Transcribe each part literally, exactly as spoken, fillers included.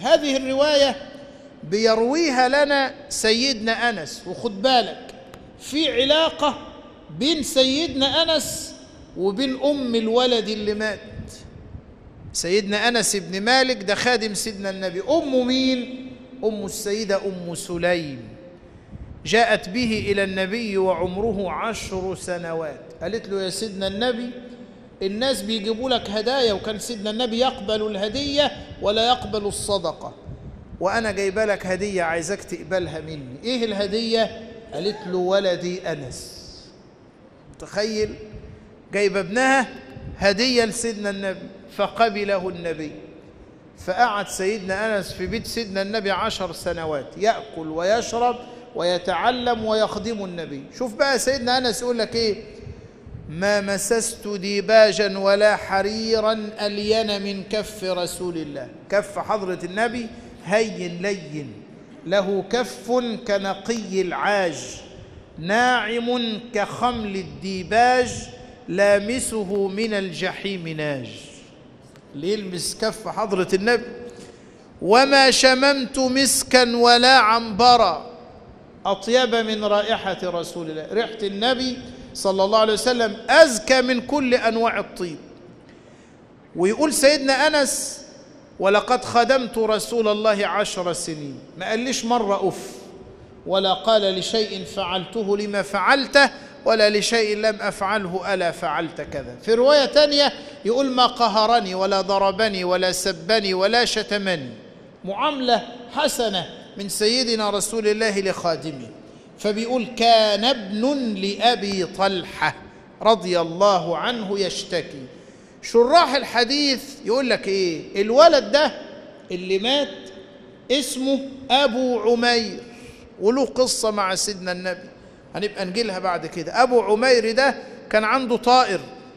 هذه الرواية بيرويها لنا سيدنا أنس، وخد بالك في علاقة بين سيدنا أنس وبين أم الولد اللي مات. سيدنا أنس بن مالك ده خادم سيدنا النبي، أم مين؟ أم السيدة أم سليم، جاءت به إلى النبي وعمره عشر سنوات. قالت له يا سيدنا النبي الناس بيجيبوا لك هدايا، وكان سيدنا النبي يقبل الهدية ولا يقبل الصدقة، وأنا جايبه لك هدية عايزك تقبلها مني. إيه الهدية؟ قالت له ولدي أنس. تخيل، جايبه ابنها هدية لسيدنا النبي، فقبله النبي. فقعد سيدنا أنس في بيت سيدنا النبي عشر سنوات يأكل ويشرب ويتعلم ويخدم النبي. شوف بقى سيدنا أنس يقول لك إيه: ما مسست ديباجا ولا حريرا ألين من كف رسول الله. كف حضرة النبي هين لين، له كف كنقي العاج، ناعم كخمل الديباج، لامسه من الجحيم ناج. اللي يلمس كف حضرة النبي. وما شممت مسكا ولا عنبرا أطيب من رائحة رسول الله. ريحة النبي صلى الله عليه وسلم أزكى من كل أنواع الطيب. ويقول سيدنا أنس: ولقد خدمت رسول الله عشر سنين. ما قاليش مرة أف، ولا قال لشيء فعلته لما فعلته، ولا لشيء لم أفعله ألا فعلت كذا. في رواية تانية يقول: ما قهرني ولا ضربني ولا سبني ولا شتمني. معاملة حسنة من سيدنا رسول الله لخادمه. فبيقول: كان ابن لأبي طلحة رضي الله عنه يشتكي. شراح الحديث يقول لك إيه؟ الولد ده اللي مات اسمه أبو عمير، وله قصة مع سيدنا النبي هنبقى نجيلها بعد كده. أبو عمير ده كان عنده طائر،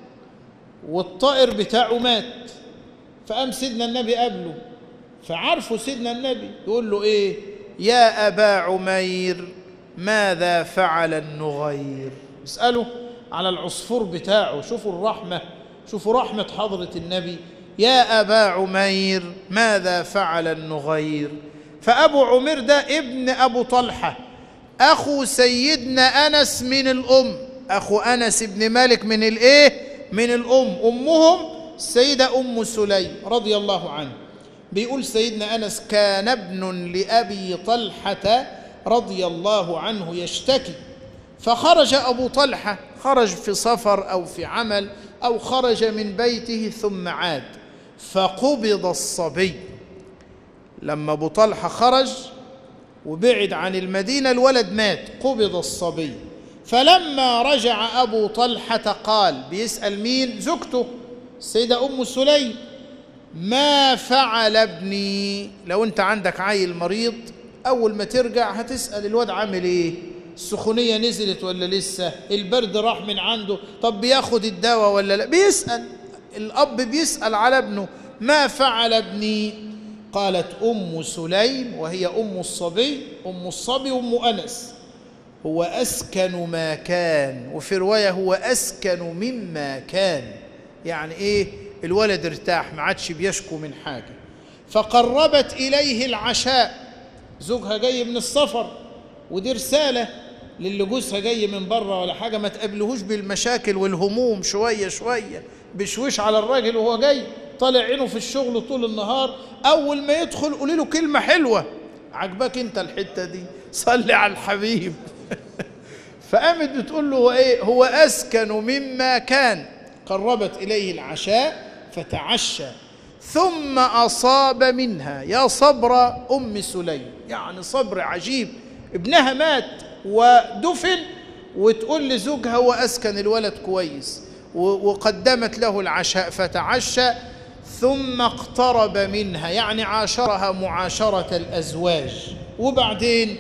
والطائر بتاعه مات، فقام سيدنا النبي قابله، فعرفه سيدنا النبي يقول له إيه: يا أبا عمير ماذا فعل النغير؟ اسأله على العصفور بتاعه. شوفوا الرحمة، شوفوا رحمة حضرة النبي. يا أبا عمير ماذا فعل النغير؟ فأبو عمير ده ابن أبو طلحة، أخو سيدنا أنس من الأم، أخو أنس بن مالك من الإيه؟ من الأم. أمهم السيدة أم سليم رضي الله عنه. بيقول سيدنا أنس: كان ابن لأبي طلحة رضي الله عنه يشتكي، فخرج أبو طلحة، خرج في سفر أو في عمل أو خرج من بيته ثم عاد، فقبض الصبي. لما أبو طلحة خرج وبعد عن المدينة الولد مات، قبض الصبي. فلما رجع أبو طلحة قال، بيسأل مين؟ زوجته السيدة أم سليم: ما فعل ابني؟ لو أنت عندك عيل مريض أول ما ترجع هتسأل الواد عامل إيه؟ السخونية نزلت ولا لسه؟ البرد راح من عنده؟ طب بياخد الدواء ولا لا؟ بيسأل، الأب بيسأل على ابنه: ما فعل ابني؟ قالت أم سليم وهي أم الصبي، أم الصبي وأم أنس: هو أسكن ما كان، وفي رواية هو أسكن مما كان. يعني إيه؟ الولد ارتاح، ما عادش بيشكو من حاجة. فقربت إليه العشاء، زوجها جاي من السفر، ودي رسالة للي جوزها جاي من بره ولا حاجة، ما تقابلهوش بالمشاكل والهموم، شوية شوية بشويش على الراجل وهو جاي طالع عينه في الشغل طول النهار. أول ما يدخل قولي له كلمة حلوة: عجبك أنت الحتة دي؟ صلي على الحبيب. فقامت بتقول له: هو إيه؟ هو أسكن مما كان. قربت إليه العشاء فتعشى، ثم أصاب منها. يا صبر أم سليم، يعني صبر عجيب، ابنها مات ودفن وتقول لزوجها هو أسكن الولد كويس، وقدمت له العشاء فتعشى، ثم اقترب منها، يعني عاشرها معاشرة الأزواج. وبعدين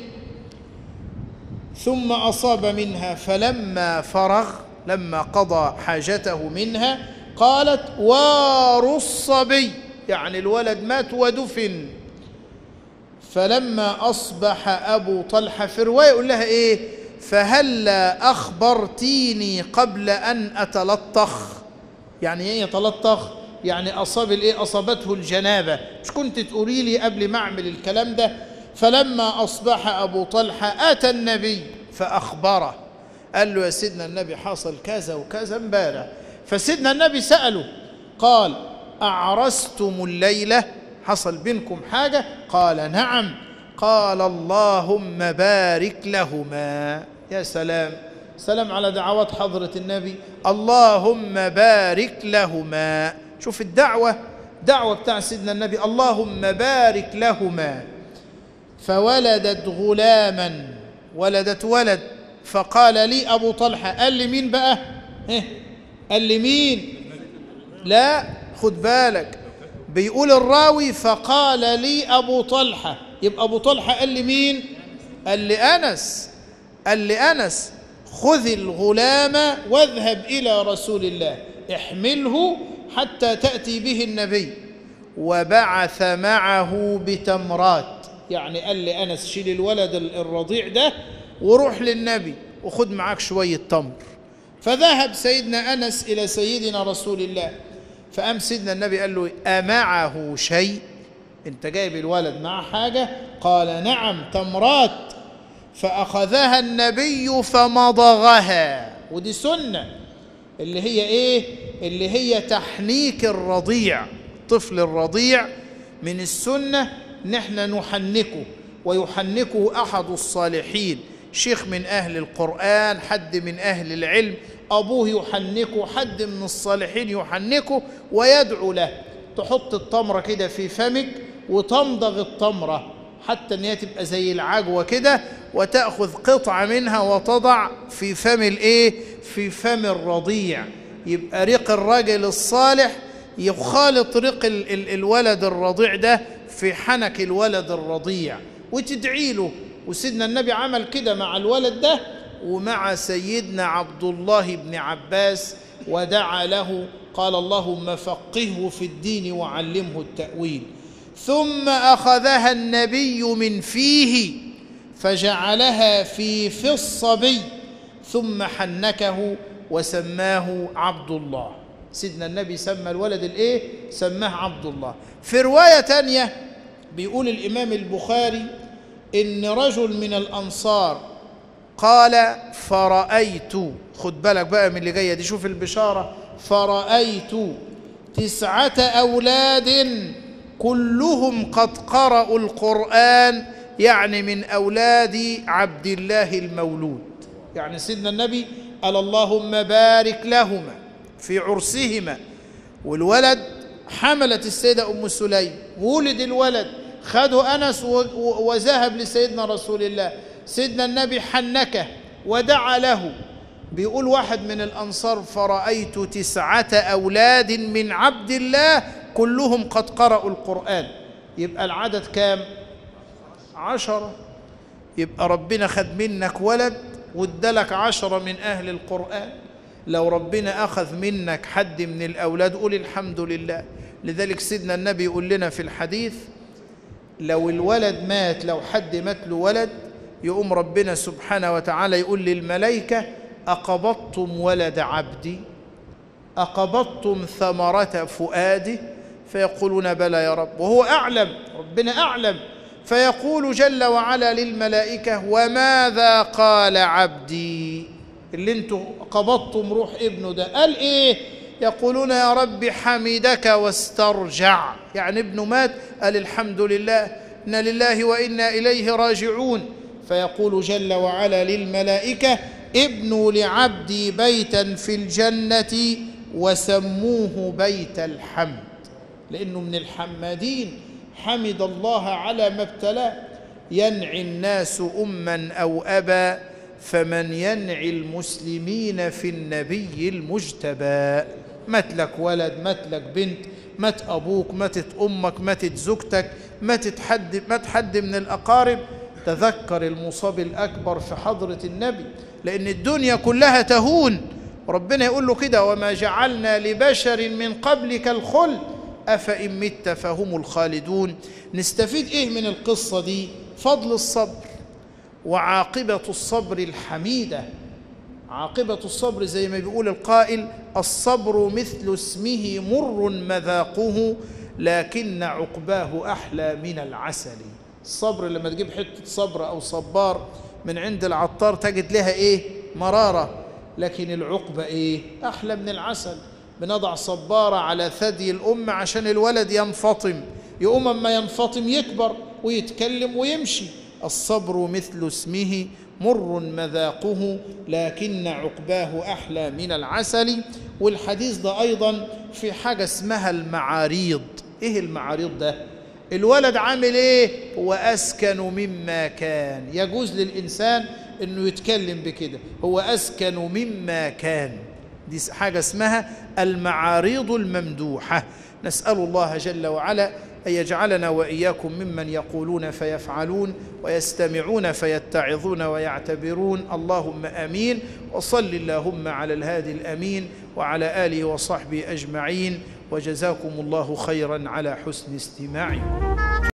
ثم أصاب منها، فلما فرغ، لما قضى حاجته منها، قالت: وار الصبي، يعني الولد مات ودفن. فلما أصبح أبو طلحة، في رواية يقول لها إيه: فهلا أخبرتيني قبل أن أتلطخ. يعني إيه يتلطخ؟ يعني أصاب الإيه؟ أصابته الجنابة. مش كنت تقولي لي قبل ما أعمل الكلام ده؟ فلما أصبح أبو طلحة أتى النبي فأخبره، قال له يا سيدنا النبي حصل كذا وكذا امبارح. فسيدنا النبي سأله قال أعرستم الليلة؟ حصل بينكم حاجة؟ قال نعم. قال اللهم بارك لهما. يا سلام سلام على دعوات حضرة النبي، اللهم بارك لهما. شوف الدعوة، دعوة بتاع سيدنا النبي، اللهم بارك لهما. فولدت غلاما، ولدت ولد. فقال لي أبو طلحة، قال لي مين بقى؟ قال لي مين؟ لا خد بالك، بيقول الراوي فقال لي أبو طلحة، يبقى أبو طلحة قال لي مين؟ قال لي أنس. قال لي أنس خذ الغلام واذهب إلى رسول الله احمله حتى تأتي به النبي. وبعث معه بتمرات، يعني قال لي أنس شيل الولد الرضيع ده وروح للنبي وخد معاك شوية تمر. فذهب سيدنا أنس إلى سيدنا رسول الله، فقام سيدنا النبي قال له أمعه شيء؟ أنت جايب الولد معه حاجة؟ قال نعم تمرات. فأخذها النبي فمضغها، ودي سنة اللي هي إيه؟ اللي هي تحنيك الرضيع. طفل الرضيع من السنة نحن نحنكه، ويحنكه أحد الصالحين، شيخ من أهل القرآن، حد من أهل العلم، أبوه يحنكه، حد من الصالحين يحنكه ويدعو له. تحط التمرة كده في فمك وتمضغ التمرة حتى ان هي تبقى زي العجوة كده، وتأخذ قطعة منها وتضع في فم الايه؟ في فم الرضيع. يبقى ريق الرجل الصالح يخالط ريق ال ال الولد الرضيع ده في حنك الولد الرضيع، وتدعي له. وسيدنا النبي عمل كده مع الولد ده ومع سيدنا عبد الله بن عباس، ودعا له قال اللهم فقهه في الدين وعلمه التأويل. ثم أخذها النبي من فيه فجعلها في في الصبي، ثم حنكه وسماه عبد الله. سيدنا النبي سمى الولد الايه؟ سماه عبد الله. في رواية تانية بيقول الإمام البخاري إن رجل من الأنصار قال فرأيت، خد بالك بقى من اللي جاية دي، شوف البشارة، فرأيت تسعة أولاد كلهم قد قرأوا القرآن، يعني من أولاد عبد الله المولود. يعني سيدنا النبي قال اللهم بارك لهما في عرسهما، والولد حملت السيدة أم سليم، ولد الولد، خدوا أنس وذهب لسيدنا رسول الله. سيدنا النبي حنكه ودعا له. بيقول واحد من الأنصار فرأيت تسعة أولاد من عبد الله كلهم قد قرأوا القرآن. يبقى العدد كام؟ عشرة. يبقى ربنا خد منك ولد وادالك عشرة من أهل القرآن. لو ربنا أخذ منك حد من الأولاد قول الحمد لله. لذلك سيدنا النبي يقول لنا في الحديث لو الولد مات، لو حد مات له ولد، يقوم ربنا سبحانه وتعالى يقول للملائكة أقبضتم ولد عبدي؟ أقبضتم ثمرة فؤاده؟ فيقولون بلى يا رب، وهو أعلم، ربنا أعلم. فيقول جل وعلا للملائكة وماذا قال عبدي؟ اللي انتوا قبضتم روح ابنه ده قال ايه؟ يقولون يا رب حمدك واسترجع، يعني ابنه مات قال الحمد لله، إنا لله وإنا إليه راجعون. فيقول جل وعلا للملائكة ابنوا لعبدي بيتا في الجنة وسموه بيت الحمد، لأنه من الحمادين، حمد الله على ما ابتلاه. ينعي الناس أما أو أبا، فمن ينعي المسلمين في النبي المجتبى. ماتلك ولد، ماتلك بنت، مات أبوك، ماتت أمك، ماتت زوجتك، ماتت حد، مات حد من الأقارب، تذكر المصاب الأكبر في حضرة النبي، لأن الدنيا كلها تهون. ربنا يقول له كده وما جعلنا لبشر من قبلك الخلد أفإن مت فهم الخالدون. نستفيد إيه من القصة دي؟ فضل الصبر وعاقبة الصبر الحميدة. عاقبة الصبر زي ما بيقول القائل: الصبر مثل اسمه مر مذاقه لكن عقباه أحلى من العسل. الصبر لما تجيب حتة صبر أو صبار من عند العطار تجد لها إيه؟ مرارة، لكن العقبة إيه؟ أحلى من العسل. بنضع صبارة على ثدي الأم عشان الولد ينفطم، يقوم أما ينفطم يكبر ويتكلم ويمشي. الصبر مثل اسمه مر مذاقه لكن عقباه أحلى من العسل. والحديث ده أيضا في حاجة اسمها المعاريض. إيه المعاريض ده؟ الولد عامل إيه؟ هو أسكن مما كان. يجوز للإنسان إنه يتكلم بكده، هو أسكن مما كان. دي حاجة اسمها المعاريض الممدوحة. نسأل الله جل وعلا أن يجعلنا وإياكم ممن يقولون فيفعلون ويستمعون فيتعظون ويعتبرون. اللهم آمين. وصل اللهم على الهادي الأمين وعلى آله وصحبه أجمعين، وجزاكم الله خيرا على حسن استماعكم.